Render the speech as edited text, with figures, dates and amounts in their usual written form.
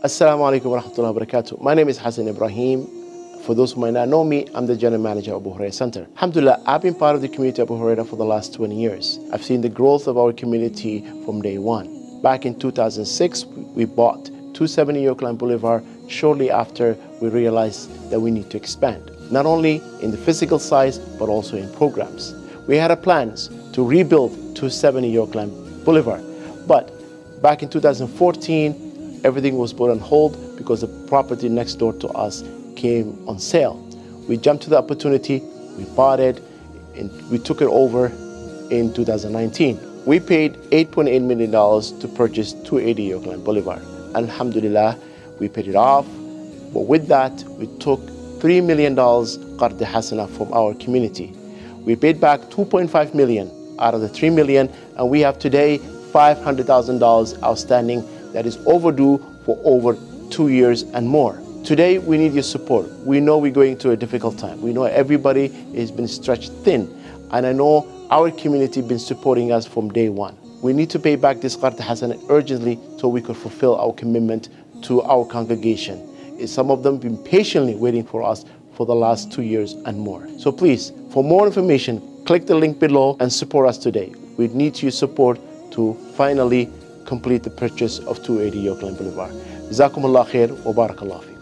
Assalamu alaykum wa rahmatullahi wa barakatuh. My name is Hassan Ibrahim. For those who might not know me, I'm the General Manager of Abu Huraira Center. Alhamdulillah, I've been part of the community of Abu Huraira for the last 20 years. I've seen the growth of our community from day one. Back in 2006, we bought 270 Yorkland Blvd shortly after we realized that we need to expand, not only in the physical size, but also in programs. We had plans to rebuild 270 Yorkland Blvd, but back in 2014, everything was put on hold because the property next door to us came on sale. We jumped to the opportunity, we bought it, and we took it over in 2019. We paid $8.8 million to purchase 280 Yorkland Blvd. Alhamdulillah, we paid it off, but with that, we took $3 million Qard Hasana from our community. We paid back $2.5 million out of the $3 million, and we have today $500,000 outstanding that is overdue for over 2 years and more. Today, we need your support. We know we're going through a difficult time. We know everybody has been stretched thin, and I know our community has been supporting us from day one. We need to pay back this Qard Hasana urgently so we could fulfill our commitment to our congregation. Some of them have been patiently waiting for us for the last 2 years and more. So please, for more information, click the link below and support us today. We need your support to finally complete the purchase of 280 Yorkland Blvd. Jazakumullah khair wa barakallah.